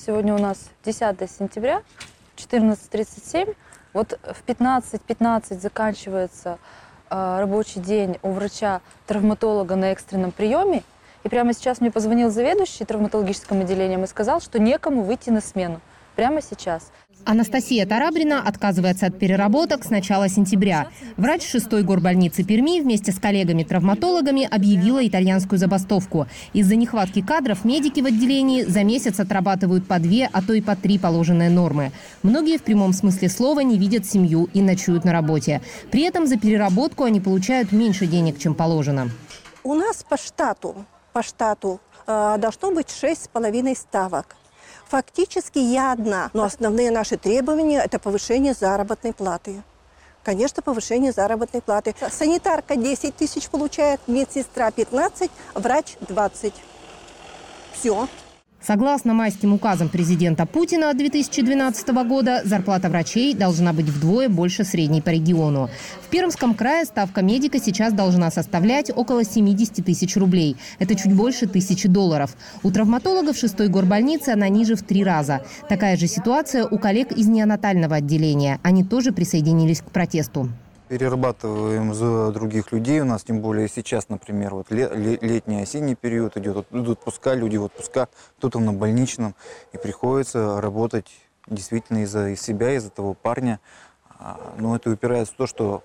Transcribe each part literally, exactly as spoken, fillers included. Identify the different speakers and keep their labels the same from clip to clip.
Speaker 1: Сегодня у нас десятое сентября, четырнадцать тридцать семь. Вот в пятнадцать пятнадцать заканчивается э, рабочий день у врача-травматолога на экстренном приеме. И прямо сейчас мне позвонил заведующий травматологическим отделением и сказал, что некому выйти на смену. Прямо сейчас.
Speaker 2: Анастасия Тарабрина отказывается от переработок с начала сентября. Врач шестой горбольницы Перми вместе с коллегами-травматологами объявила итальянскую забастовку. Из-за нехватки кадров медики в отделении за месяц отрабатывают по две, а то и по три положенные нормы. Многие в прямом смысле слова не видят семью и ночуют на работе. При этом за переработку они получают меньше денег, чем положено.
Speaker 3: У нас по штату, по штату э, должно быть шесть с половиной ставок. Фактически я одна, но основные наши требования – это повышение заработной платы. Конечно, повышение заработной платы. Санитарка десять тысяч получает, медсестра пятнадцать, врач двадцать. Все.
Speaker 2: Согласно майским указам президента Путина две тысячи двенадцатого года, зарплата врачей должна быть вдвое больше средней по региону. В Пермском крае ставка медика сейчас должна составлять около семидесяти тысяч рублей. Это чуть больше тысячи долларов. У травматологов шестой горбольницы она ниже в три раза. Такая же ситуация у коллег из неонатального отделения. Они тоже присоединились к протесту.
Speaker 4: Перерабатываем за других людей. У нас, тем более сейчас, например, вот летний, осенний период идет, идут отпуска, люди в отпусках, кто-то на больничном. И приходится работать действительно из-за из себя, из-за того парня. Но это упирается в то, что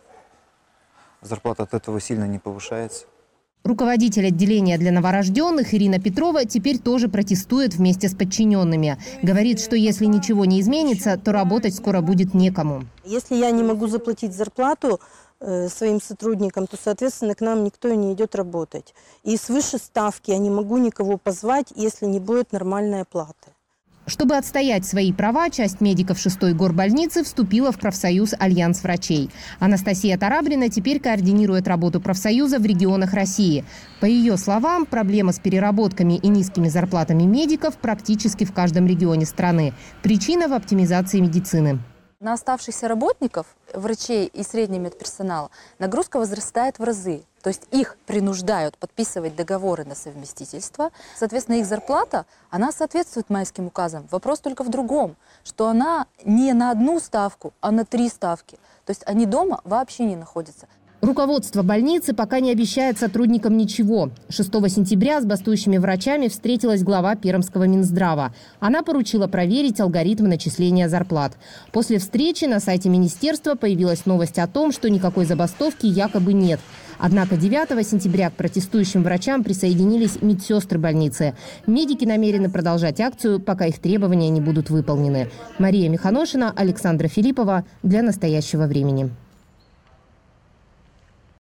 Speaker 4: зарплата от этого сильно не повышается.
Speaker 2: Руководитель отделения для новорожденных Ирина Петрова теперь тоже протестует вместе с подчиненными. Говорит, что если ничего не изменится, то работать скоро будет некому.
Speaker 3: Если я не могу заплатить зарплату э, своим сотрудникам, то, соответственно, к нам никто и не идет работать. И свыше ставки я не могу никого позвать, если не будет нормальной оплаты.
Speaker 2: Чтобы отстоять свои права, часть медиков шестой горбольницы вступила в профсоюз «Альянс врачей». Анастасия Тарабрина теперь координирует работу профсоюза в регионах России. По ее словам, проблема с переработками и низкими зарплатами медиков практически в каждом регионе страны. Причина в оптимизации медицины.
Speaker 1: На оставшихся работников, врачей и среднего медперсонала нагрузка возрастает в разы. То есть их принуждают подписывать договоры на совместительство. Соответственно, их зарплата, она соответствует майским указам. Вопрос только в другом, что она не на одну ставку, а на три ставки. То есть они дома вообще не находятся.
Speaker 2: Руководство больницы пока не обещает сотрудникам ничего. шестого сентября с бастующими врачами встретилась глава Пермского Минздрава. Она поручила проверить алгоритм начисления зарплат. После встречи на сайте министерства появилась новость о том, что никакой забастовки якобы нет. Однако девятого сентября к протестующим врачам присоединились медсестры больницы. Медики намерены продолжать акцию, пока их требования не будут выполнены. Мария Миханошина, Александра Филиппова. Для настоящего времени.